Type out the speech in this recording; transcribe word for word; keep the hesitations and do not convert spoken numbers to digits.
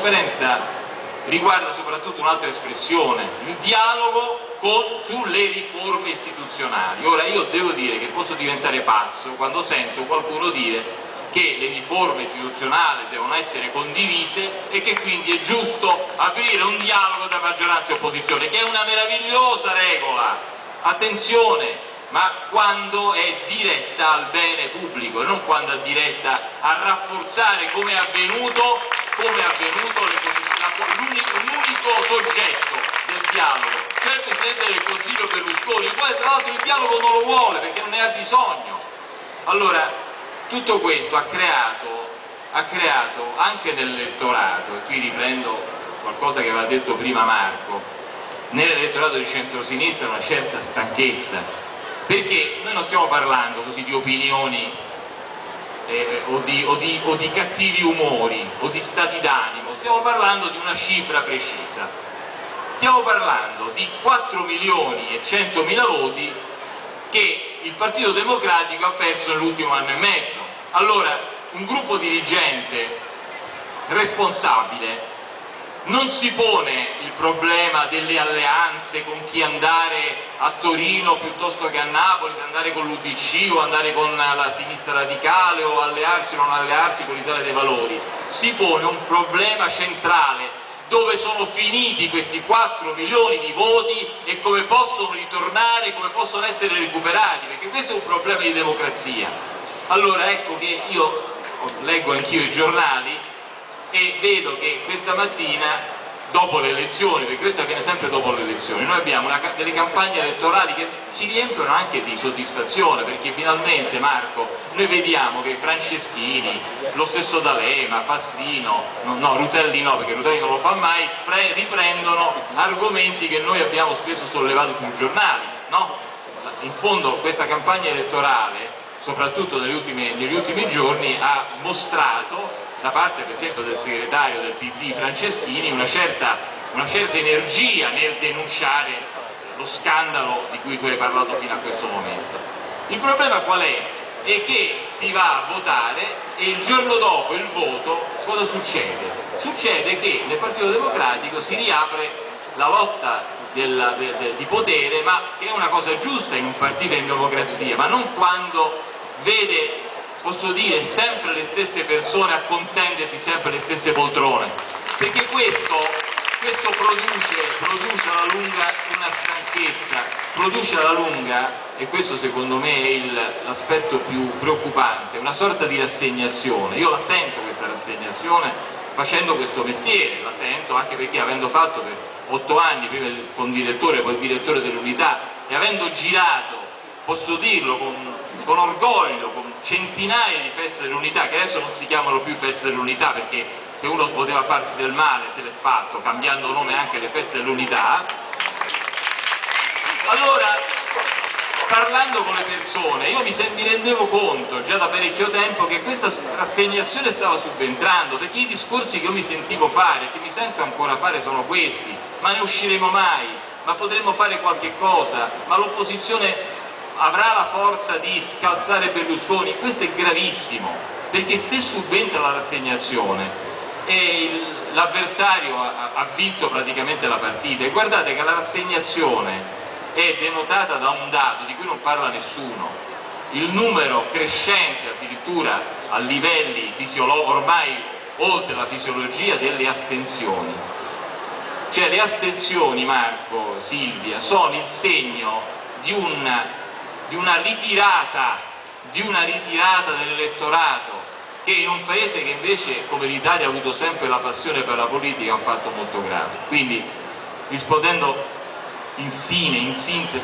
sofferenza riguarda soprattutto un'altra espressione, il dialogo con, sulle riforme istituzionali. Ora io devo dire che posso diventare pazzo quando sento qualcuno dire che le riforme istituzionali devono essere condivise e che quindi è giusto aprire un dialogo tra maggioranza e opposizione, che è una meravigliosa regola, attenzione, ma quando è diretta al bene pubblico e non quando è diretta a rafforzare, come è avvenuto, come è avvenuto l'unico soggetto del dialogo, cioè il Presidente del Consiglio Berlusconi, il quale tra l'altro il dialogo non lo vuole perché non ne ha bisogno. Allora, tutto questo ha creato, ha creato anche nell'elettorato, e qui riprendo qualcosa che aveva detto prima Marco, nell'elettorato di centrosinistra una certa stanchezza, perché noi non stiamo parlando così di opinioni eh, o, di, o, di, o di cattivi umori o di stati d'animo, stiamo parlando di una cifra precisa, stiamo parlando di quattro milioni e centomila voti che il Partito Democratico ha perso nell'ultimo anno e mezzo. Allora un gruppo dirigente responsabile non si pone il problema delle alleanze con chi andare a Torino piuttosto che a Napoli, se andare con l'U D C o andare con la sinistra radicale o allearsi o non allearsi con l'Italia dei Valori, si pone un problema centrale: dove sono finiti questi quattro milioni di voti e come possono ritornare, come possono essere recuperati, perché questo è un problema di democrazia. Allora ecco che io leggo anch'io i giornali e vedo che questa mattina, dopo le elezioni, perché questa avviene sempre dopo le elezioni, noi abbiamo una, delle campagne elettorali che ci riempiono anche di soddisfazione, perché finalmente, Marco, noi vediamo che Franceschini, lo stesso D'Alema, Fassino, no, no Rutelli no, perché Rutelli non lo fa mai, pre, riprendono argomenti che noi abbiamo spesso sollevato sui giornali, no? In fondo questa campagna elettorale, soprattutto negli ultimi, negli ultimi giorni, ha mostrato da parte per esempio del segretario del P D Franceschini una certa, una certa energia nel denunciare lo scandalo di cui tu hai parlato fino a questo momento. Il problema qual è? È che si va a votare e il giorno dopo il voto cosa succede? Succede che nel Partito Democratico si riapre la lotta del, de, de, di potere, ma che è una cosa giusta in un partito in democrazia, ma non quando vede, posso dire, sempre le stesse persone a contendersi sempre le stesse poltrone, perché questo, questo produce, produce alla lunga una stanchezza, produce alla lunga, e questo secondo me è l'aspetto più preoccupante, una sorta di rassegnazione. Io la sento questa rassegnazione facendo questo mestiere, la sento anche perché avendo fatto per otto anni, prima il condirettore, poi il direttore dell'unità, e avendo girato, posso dirlo con, con orgoglio, con centinaia di feste dell'unità, che adesso non si chiamano più feste dell'unità, perché se uno poteva farsi del male se l'è fatto, cambiando nome anche le feste dell'unità. Allora, parlando con le persone, io mi, mi rendevo conto già da parecchio tempo che questa rassegnazione stava subentrando, perché i discorsi che io mi sentivo fare, che mi sento ancora fare, sono questi: ma ne usciremo mai? Ma potremo fare qualche cosa? Ma l'opposizione avrà la forza di scalzare Berlusconi? Questo è gravissimo, perché se subentra la rassegnazione e l'avversario ha, ha vinto praticamente la partita, e guardate che la rassegnazione è denotata da un dato di cui non parla nessuno: il numero crescente, addirittura a livelli fisiologici, ormai oltre la fisiologia, delle astensioni. Cioè le astensioni, Marco, Silvia, sono il segno di una di una ritirata, di una ritirata dell'elettorato, che in un paese che invece come l'Italia ha avuto sempre la passione per la politica è un fatto molto grave. Quindi, rispondendo infine, in sintesi